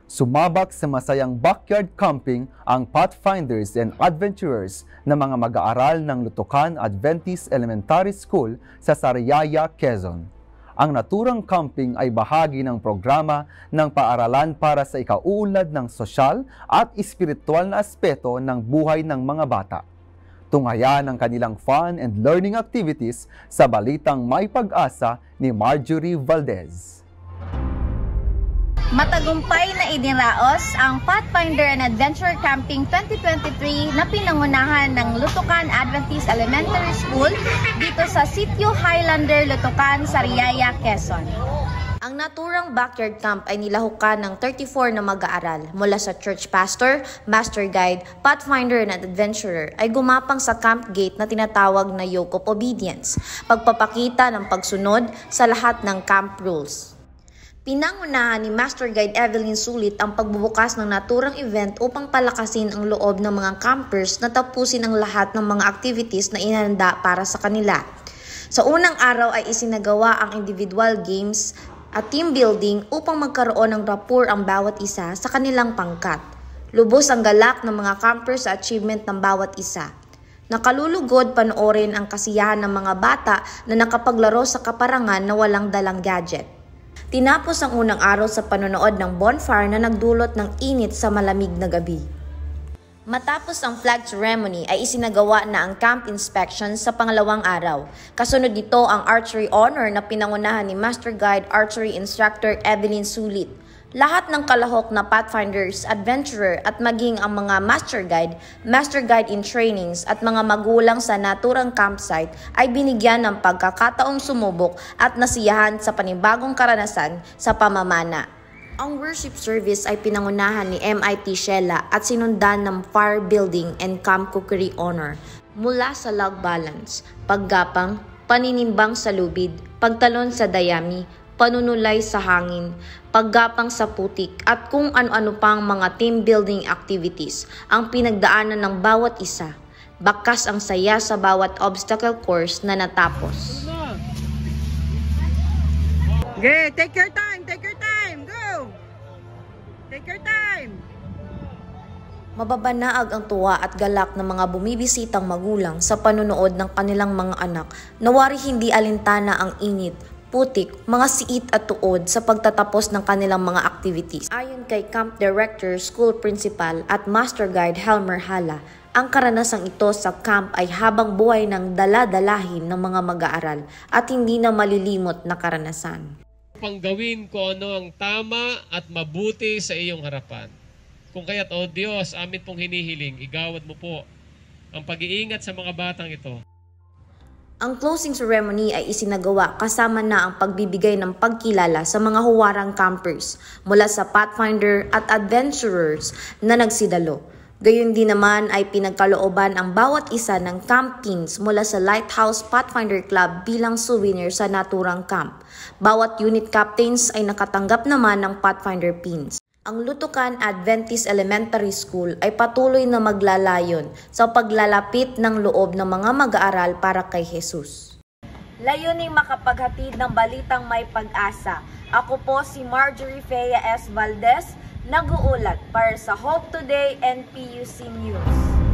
Sumabak sa masayang backyard camping ang Pathfinders and Adventurers na mga mag-aaral ng Lutukan Adventist Elementary School sa Sariaya, Quezon. Ang naturang camping ay bahagi ng programa ng paaralan para sa ikauunlad ng sosyal at espiritual na aspeto ng buhay ng mga bata. Tunghaya ang kanilang fun and learning activities sa balitang May Pag-asa ni Marjorie Valdez. Matagumpay na idinaraos ang Pathfinder and Adventure Camping 2023 na pinangunahan ng Lutukan Adventist Elementary School dito sa Sitio Highlander, Lutukan, Sariaya, Quezon. Ang naturang backyard camp ay nilahukan ng 34 na mag-aaral mula sa church pastor, master guide, pathfinder and adventurer ay gumapang sa camp gate na tinatawag na yoke of obedience, pagpapakita ng pagsunod sa lahat ng camp rules. Pinangunahan ni Master Guide Evelyn Sulit ang pagbubukas ng naturang event upang palakasin ang loob ng mga campers na tapusin ang lahat ng mga activities na inihanda para sa kanila. Sa unang araw ay isinagawa ang individual games at team building upang magkaroon ng rapport ang bawat isa sa kanilang pangkat. Lubos ang galak ng mga campers sa achievement ng bawat isa. Nakalulugod panoorin ang kasiyahan ng mga bata na nakapaglaro sa kaparangan na walang dalang gadget. Tinapos ang unang araw sa panonood ng bonfire na nagdulot ng init sa malamig na gabi. Matapos ang flag ceremony ay isinagawa na ang camp inspection sa pangalawang araw. Kasunod nito ang archery honor na pinangunahan ni Master Guide Archery Instructor Evelyn Sulit. Lahat ng kalahok na Pathfinders, Adventurer at maging ang mga Master Guide in Trainings at mga magulang sa naturang campsite ay binigyan ng pagkakataong sumubok at nasiyahan sa panibagong karanasan sa pamamana. Ang worship service ay pinangunahan ni MIT Sheila at sinundan ng Fire Building and Camp Cookery Honor mula sa log balance, paggapang, paninimbang sa lubid, pagtalon sa dayami, panunulay sa hangin, paggapang sa putik at kung ano-ano pang mga team building activities ang pinagdaanan ng bawat isa. Bakas ang saya sa bawat obstacle course na natapos. Okay, take your time, go! Take your time! Mababanaag ang tuwa at galak ng mga bumibisitang magulang sa panunood ng kanilang mga anak na wari hindi alintana ang init, putik, mga siit at tuod sa pagtatapos ng kanilang mga activities. Ayon kay Camp Director, School Principal at Master Guide Helmer Hala, ang karanasang ito sa camp ay habang buhay ng dala-dalahin ng mga mag-aaral at hindi na malilimot na karanasan. Panggawin ko ano ang tama at mabuti sa iyong harapan. Kung kaya't, O Diyos, amin pong hinihiling, igawad mo po ang pag-iingat sa mga batang ito. Ang closing ceremony ay isinagawa kasama na ang pagbibigay ng pagkilala sa mga huwarang campers mula sa Pathfinder at Adventurers na nagsidalo. Gayon din naman ay pinagkalooban ang bawat isa ng camp pins mula sa Lighthouse Pathfinder Club bilang souvenir sa naturang camp. Bawat unit captains ay nakatanggap naman ng Pathfinder pins. Ang Lutukan Adventist Elementary School ay patuloy na maglalayon sa paglalapit ng loob ng mga mag-aaral para kay Jesus. Layuning makapaghatid ng balitang may pag-asa. Ako po si Marjorie Fea S. Valdez, nag-uulat para sa Hope Today and PUC News.